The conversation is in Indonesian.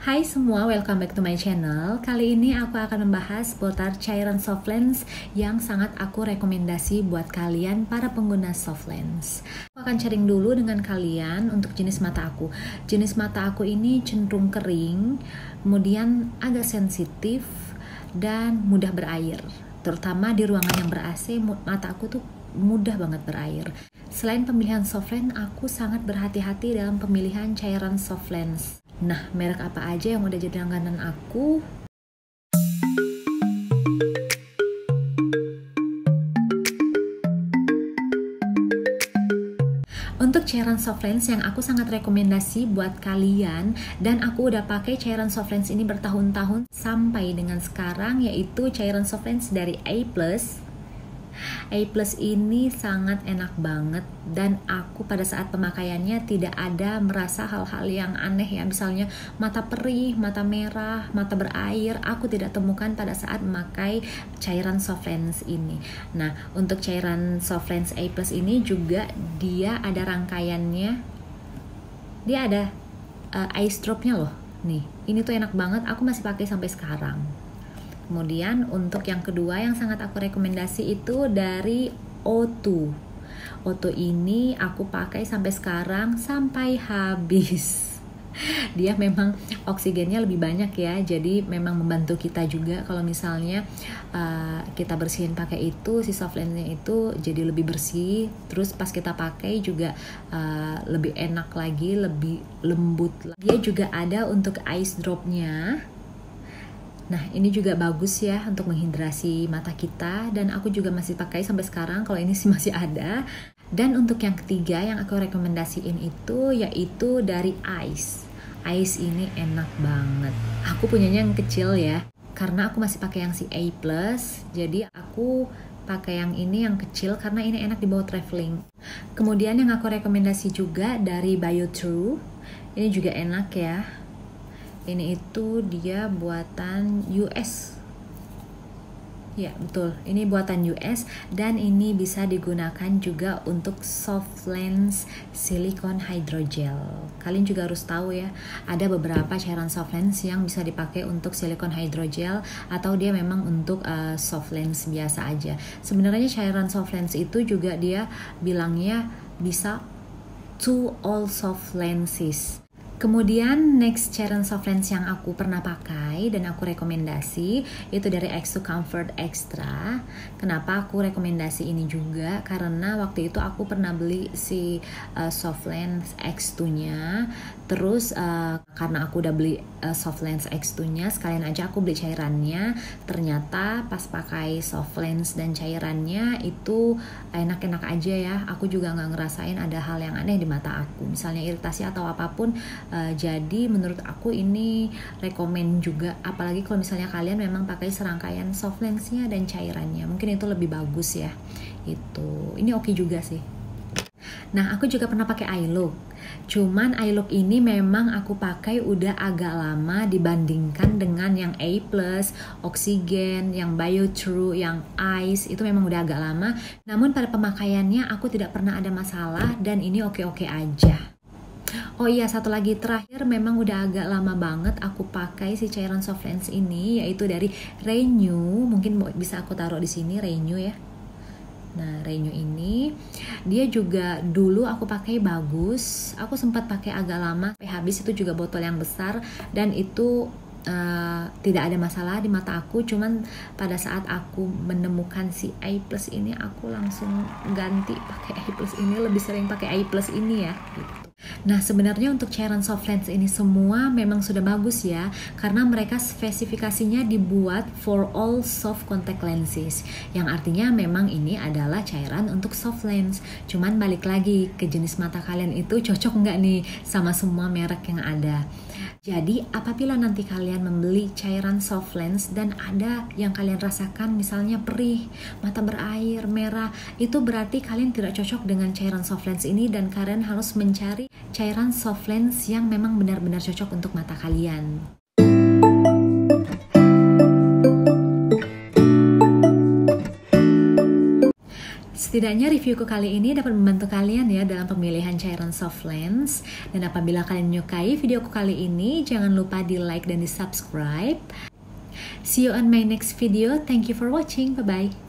Hai semua, welcome back to my channel. Kali ini aku akan membahas seputar cairan soft lens yang sangat aku rekomendasi buat kalian para pengguna soft lens. Aku akan sharing dulu dengan kalian untuk jenis mata aku. Jenis mata aku ini cenderung kering, kemudian agak sensitif dan mudah berair. Terutama di ruangan yang ber-AC, mata aku tuh mudah banget berair. Selain pemilihan soft lens, aku sangat berhati-hati dalam pemilihan cairan soft lens. Nah, merek apa aja yang udah jadi langganan aku? Untuk cairan soft lens yang aku sangat rekomendasi buat kalian, dan aku udah pakai cairan soft lens ini bertahun-tahun sampai dengan sekarang, yaitu cairan soft lens dari A+. A+ ini sangat enak banget, dan aku pada saat pemakaiannya tidak ada merasa hal-hal yang aneh ya, misalnya mata perih, mata merah, mata berair, aku tidak temukan pada saat memakai cairan soft lens ini. Nah, untuk cairan soft lens A+ ini juga dia ada rangkaiannya, dia ada eye dropnya loh. Nih, ini tuh enak banget, aku masih pakai sampai sekarang. Kemudian untuk yang kedua yang sangat aku rekomendasi itu dari O2. O2 ini aku pakai sampai sekarang sampai habis. Dia memang oksigennya lebih banyak ya, jadi memang membantu kita juga kalau misalnya kita bersihin pakai itu, si soft lensnya itu jadi lebih bersih. Terus pas kita pakai juga lebih enak lagi, lebih lembut. Dia juga ada untuk ice dropnya. Nah, ini juga bagus ya untuk menghidrasi mata kita, dan aku juga masih pakai sampai sekarang, kalau ini sih masih ada. Dan untuk yang ketiga yang aku rekomendasiin itu yaitu dari Eyes. Eyes ini enak banget. Aku punyanya yang kecil ya, karena aku masih pakai yang si A+, jadi aku pakai yang ini yang kecil karena ini enak dibawa traveling. Kemudian yang aku rekomendasi juga dari Biotrue. Ini juga enak ya. Ini itu dia buatan US. Ya, betul. Ini buatan US, dan ini bisa digunakan juga untuk soft lens silicone hydrogel. Kalian juga harus tahu ya, ada beberapa cairan soft lens yang bisa dipakai untuk silicone hydrogel, atau dia memang untuk soft lens biasa aja. Sebenarnya cairan soft lens itu juga dia bilangnya bisa to all soft lenses. Kemudian next cairan soft lens yang aku pernah pakai dan aku rekomendasi itu dari X2 Comfort Extra. Kenapa aku rekomendasi ini juga? Karena waktu itu aku pernah beli si soft lens X2-nya. Terus karena aku udah beli soft lens X2-nya, sekalian aja aku beli cairannya. Ternyata pas pakai soft lens dan cairannya itu enak-enak aja ya. Aku juga nggak ngerasain ada hal yang aneh di mata aku, misalnya iritasi atau apapun. Jadi menurut aku ini rekomen juga, apalagi kalau misalnya kalian memang pakai serangkaian soft lensnya dan cairannya, mungkin itu lebih bagus ya. Ini oke juga sih. Nah, aku juga pernah pakai eye look. Cuman eye look ini memang aku pakai udah agak lama dibandingkan dengan yang A+, Oksigen, yang Biotrue, yang Eyes, itu memang udah agak lama. Namun pada pemakaiannya aku tidak pernah ada masalah, dan ini oke-oke aja. Oh iya, satu lagi terakhir, memang udah agak lama banget aku pakai si cairan soft lens ini, yaitu dari Renew. Mungkin bisa aku taruh di sini, Renew ya. Nah, Renew ini dia juga dulu aku pakai bagus. Aku sempat pakai agak lama, sampai habis. Itu juga botol yang besar, dan itu tidak ada masalah di mata aku. Cuman pada saat aku menemukan si A+ ini, aku langsung ganti pakai A+ ini, lebih sering pakai A+ ini ya gitu. Nah, sebenarnya untuk cairan soft lens ini semua memang sudah bagus ya, karena mereka spesifikasinya dibuat for all soft contact lenses, yang artinya memang ini adalah cairan untuk soft lens. Cuman balik lagi ke jenis mata kalian itu cocok nggak nih sama semua merek yang ada. Jadi apabila nanti kalian membeli cairan soft lens dan ada yang kalian rasakan misalnya perih, mata berair, merah, itu berarti kalian tidak cocok dengan cairan soft lens ini, dan kalian harus mencari cairan soft lens yang memang benar-benar cocok untuk mata kalian. Setidaknya reviewku kali ini dapat membantu kalian ya dalam pemilihan cairan soft lens. Dan apabila kalian menyukai videoku kali ini, jangan lupa di like dan di subscribe. See you on my next video. Thank you for watching. Bye-bye.